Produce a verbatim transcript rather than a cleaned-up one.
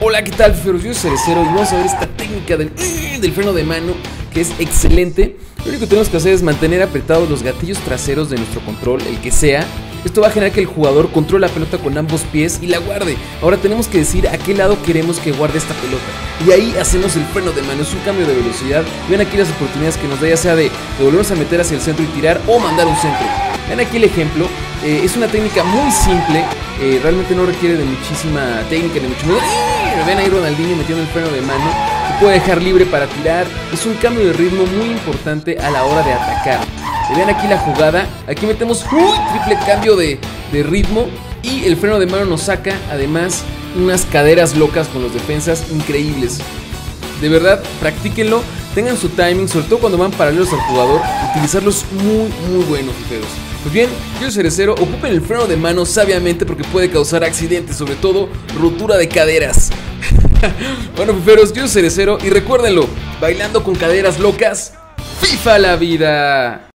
Hola, ¿qué tal, fiferos? Yo soy Cerecero y vamos a ver esta técnica del, del freno de mano, que es excelente. Lo único que tenemos que hacer es mantener apretados los gatillos traseros de nuestro control, el que sea. Esto va a generar que el jugador controle la pelota con ambos pies y la guarde. Ahora tenemos que decir a qué lado queremos que guarde esta pelota, y ahí hacemos el freno de mano. Es un cambio de velocidad. Vean aquí las oportunidades que nos da, ya sea de, de volvernos a meter hacia el centro y tirar, o mandar un centro. Vean aquí el ejemplo. eh, Es una técnica muy simple. eh, Realmente no requiere de muchísima técnica ni mucho menos. Ven ahí Ronaldinho metiendo el freno de mano. Se puede dejar libre para tirar. Es un cambio de ritmo muy importante a la hora de atacar. Y vean aquí la jugada. Aquí metemos un triple cambio de, de ritmo. Y el freno de mano nos saca además unas caderas locas con los defensas increíbles. De verdad, practíquenlo. Tengan su timing, sobre todo cuando van paralelos al jugador. Utilizarlos muy muy buenos, fiferos. Pues bien, yo soy Cerecero. Ocupen el freno de mano sabiamente porque puede causar accidentes, sobre todo rotura de caderas. Bueno, fiferos, yo soy Cerecero y recuérdenlo, bailando con caderas locas, FIFA la vida.